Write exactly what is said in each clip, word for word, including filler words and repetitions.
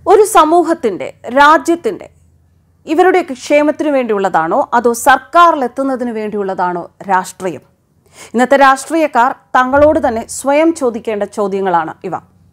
ഒരു സമൂഹത്തിന്റെ രാജ്യത്തിന്റെ ഇവരുടെ ക്ഷേമത്തിനു വേണ്ടിയുള്ളതാണോ അതോ സർക്കാരിലെത്തുന്നതിനു വേണ്ടിയുള്ളതാണോ രാഷ്ട്രീയം? ഇന്നത്തെ രാഷ്ട്രീയക്കാർ തങ്ങളോട് തന്നെ സ്വയം ചോദിക്കേണ്ട ചോദ്യങ്ങളാണ് ഇവ.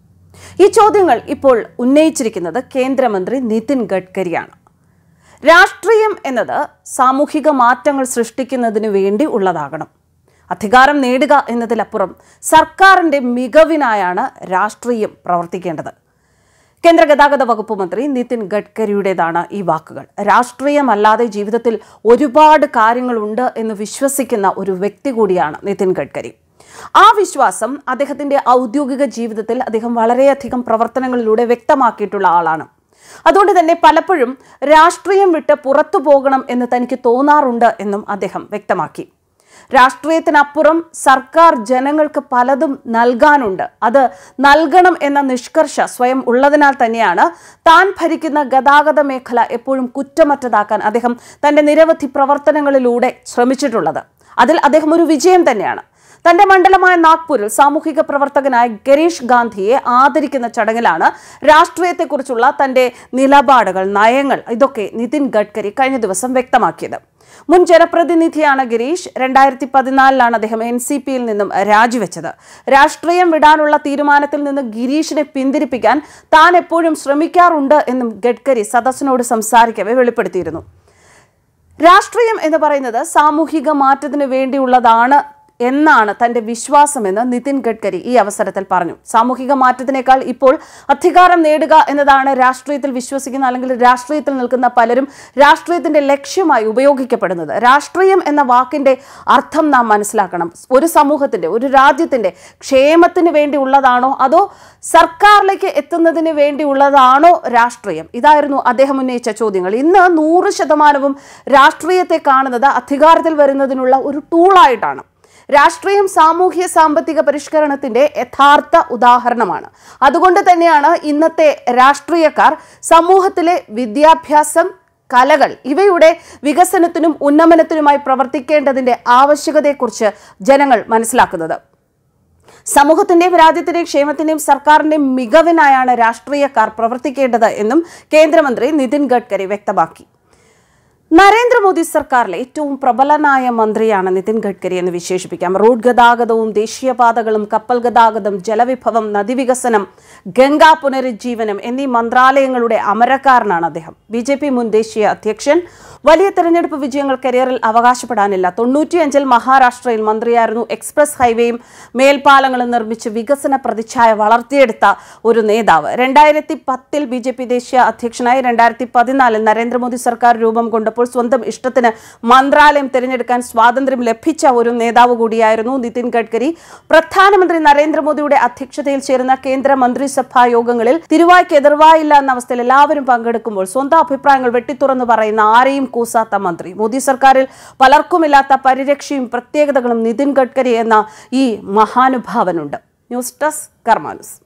ഈ ചോദ്യങ്ങൾ ഇപ്പോൾ ഉന്നയിച്ചിരിക്കുന്നത് കേന്ദ്രമന്ത്രി നിതിൻ ഗഡ്കരിയാണ്. രാഷ്ട്രീയം എന്നത് സാമൂഹിക മാറ്റങ്ങൾ സൃഷ്ടിക്കുന്നതിന് വേണ്ടി ഉള്ളതാകണം. അധികാരം നേടുക എന്നതിലപ്പുറം സർക്കാരിന്റെ മികവിനായാണ് രാഷ്ട്രീയം പ്രവർത്തിക്കേണ്ടത്. കേന്ദ്ര ഗതാഗത വകുപ്പ് മന്ത്രി നിതിൻ ഗഡ്കരിയുടേതാണ് ഈ വാക്കുകൾ. രാഷ്ട്രീയമല്ലാതെ ജീവിതത്തിൽ ഒരുപാട് കാര്യങ്ങളുണ്ട് എന്ന് വിശ്വസിക്കുന്ന ഒരു വ്യക്തി കൂടിയാണ് നിതിൻ ഗഡ്കരി. ആ വിശ്വാസം അദ്ദേഹത്തിന്റെ ഔദ്യോഗിക ജീവിതത്തിൽ അദ്ദേഹം വളരെയധികം പ്രവർത്തനങ്ങളിലൂടെ വ്യക്തമാക്കിയിട്ടുള്ള ആളാണ്. അതുകൊണ്ട് തന്നെ പലപ്പോഴും രാഷ്ട്രീയം വിട്ട് പുറത്തു പോകണം എന്ന് തനിക്ക് തോന്നാറുണ്ട് എന്നും അദ്ദേഹം വ്യക്തമാക്കി. രാഷ്ട്രീയത്തിനപ്പുറം സർക്കാർ ജനങ്ങൾക്ക് പലതും നൽകാനുണ്ട്, അത് നൽകണം എന്ന നിഷ്കർഷ സ്വയം ഉള്ളതിനാൽ തന്നെയാണ് താൻ ഭരിക്കുന്ന ഗതാഗത മേഖല എപ്പോഴും കുറ്റമറ്റതാക്കാൻ അദ്ദേഹം തന്റെ നിരവധി പ്രവർത്തനങ്ങളിലൂടെ ശ്രമിച്ചിട്ടുള്ളത്. അതിൽ അദ്ദേഹം ഒരു വിജയം തന്നെയാണ്. തന്റെ മണ്ഡലമായ നാഗ്പൂരിൽ സാമൂഹിക പ്രവർത്തകനായ ഗരീഷ് ഗാന്ധിയെ ആദരിക്കുന്ന ചടങ്ങിലാണ് രാഷ്ട്രീയത്തെക്കുറിച്ചുള്ള തന്റെ നിലപാടുകൾ, നയങ്ങൾ ഇതൊക്കെ നിതിൻ ഗഡ്കരി കഴിഞ്ഞ ദിവസം വ്യക്തമാക്കിയത്. മുൻ ജനപ്രതിനിധിയാണ് ഗിരീഷ്. രണ്ടായിരത്തി പതിനാലിലാണ് അദ്ദേഹം എൻ സി പിയിൽ നിന്നും രാജിവെച്ചത്. രാഷ്ട്രീയം വിടാനുള്ള തീരുമാനത്തിൽ നിന്ന് ഗിരീഷിനെ പിന്തിരിപ്പിക്കാൻ താൻ എപ്പോഴും ശ്രമിക്കാറുണ്ട് എന്നും ഗഡ്കരി സദസ്സിനോട് സംസാരിക്കവേ വെളിപ്പെടുത്തിയിരുന്നു. രാഷ്ട്രീയം എന്ന് പറയുന്നത് സാമൂഹിക മാറ്റത്തിന് വേണ്ടിയുള്ളതാണ് എന്നാണ് തന്റെ വിശ്വാസമെന്ന് നിതിൻ ഗഡ്കരി ഈ അവസരത്തിൽ പറഞ്ഞു. സാമൂഹിക മാറ്റത്തിനേക്കാൾ ഇപ്പോൾ അധികാരം നേടുക എന്നതാണ് രാഷ്ട്രീയത്തിൽ വിശ്വസിക്കുന്ന അല്ലെങ്കിൽ രാഷ്ട്രീയത്തിൽ നിൽക്കുന്ന പലരും രാഷ്ട്രീയത്തിന്റെ ലക്ഷ്യമായി ഉപയോഗിക്കപ്പെടുന്നത്. രാഷ്ട്രീയം എന്ന വാക്കിന്റെ അർത്ഥം നാം മനസ്സിലാക്കണം. ഒരു സമൂഹത്തിന്റെ, ഒരു രാജ്യത്തിന്റെ ക്ഷേമത്തിന് വേണ്ടി ഉള്ളതാണോ അതോ സർക്കാരിലേക്ക് എത്തുന്നതിന് വേണ്ടിയുള്ളതാണോ രാഷ്ട്രീയം? ഇതായിരുന്നു അദ്ദേഹം ഉന്നയിച്ച ചോദ്യങ്ങൾ. ഇന്ന് നൂറ് ശതമാനവും രാഷ്ട്രീയത്തെ കാണുന്നത് അധികാരത്തിൽ വരുന്നതിനുള്ള ഒരു ടൂളായിട്ടാണ്. രാഷ്ട്രീയം സാമൂഹ്യ സാമ്പത്തിക പരിഷ്കരണത്തിന്റെ യഥാർത്ഥ ഉദാഹരണമാണ്. അതുകൊണ്ട് തന്നെയാണ് ഇന്നത്തെ രാഷ്ട്രീയക്കാർ സമൂഹത്തിലെ വിദ്യാഭ്യാസം, കലകൾ ഇവയുടെ വികസനത്തിനും ഉന്നമനത്തിനുമായി പ്രവർത്തിക്കേണ്ടതിന്റെ ആവശ്യകതയെക്കുറിച്ച് ജനങ്ങൾ മനസ്സിലാക്കുന്നത്. സമൂഹത്തിന്റെയും രാജ്യത്തിന്റെയും ക്ഷേമത്തിന്റെയും സർക്കാരിന്റെയും മികവിനായാണ് രാഷ്ട്രീയക്കാർ പ്രവർത്തിക്കേണ്ടത് എന്നും കേന്ദ്രമന്ത്രി നിതിൻ ഗഡ്കരി വ്യക്തമാക്കി. നരേന്ദ്രമോദി സർക്കാരിലെ ഏറ്റവും പ്രബലനായ മന്ത്രിയാണ് നിതിൻ ഗഡ്കരി എന്ന് വിശേഷിപ്പിക്കാം. റോഡ് ഗതാഗതവും ദേശീയപാതകളും, കപ്പൽ ഗതാഗതം, ജലവിഭവം, നദീവികസനം, ഗംഗാ പുനരുജ്ജീവനം എന്നീ മന്ത്രാലയങ്ങളുടെ അമരക്കാരനാണ് അദ്ദേഹം. ബി ജെ പി മുൻ ദേശീയ അധ്യക്ഷൻ. വലിയ തെരഞ്ഞെടുപ്പ് വിജയങ്ങൾ കരിയറിൽ അവകാശപ്പെടാനില്ല. തൊണ്ണൂറ്റിയഞ്ചിൽ മഹാരാഷ്ട്രയിൽ മന്ത്രിയായിരുന്നു. എക്സ്പ്രസ് ഹൈവേയും മേൽപ്പാലങ്ങളും നിർമ്മിച്ച് വികസന പ്രതിച്ഛായ വളർത്തിയെടുത്ത ഒരു നേതാവ്. രണ്ടായിരത്തി പത്തിൽ ബി ജെ പി ദേശീയ അധ്യക്ഷനായി. രണ്ടായിരത്തി പതിനാലിൽ നരേന്ദ്രമോദി സർക്കാർ രൂപം കൊണ്ടപ്പോൾ സ്വന്തം ഇഷ്ടത്തിന് മന്ത്രാലയം തിരഞ്ഞെടുക്കാൻ സ്വാതന്ത്ര്യം ലഭിച്ച ഒരു നേതാവ് കൂടിയായിരുന്നു നിതിൻ ഗഡ്കരി. പ്രധാനമന്ത്രി നരേന്ദ്രമോദിയുടെ അധ്യക്ഷതയിൽ ചേരുന്ന കേന്ദ്ര മന്ത്രിസഭാ യോഗങ്ങളിൽ തിരുവായ്ക്ക് എതിർവായില്ല എന്ന അവസ്ഥയിൽ എല്ലാവരും പങ്കെടുക്കുമ്പോൾ സ്വന്തം അഭിപ്രായങ്ങൾ വെട്ടിത്തുറന്ന് പറയുന്ന ആരെയും കൂസാത്ത മന്ത്രി. മോദി സർക്കാരിൽ പലർക്കുമില്ലാത്ത പരിരക്ഷയും പ്രത്യേകതകളും നിതിൻ ഗഡ്കരി എന്ന ഈ മഹാനുഭാവനുണ്ട്. News desk കർമാനുസ്.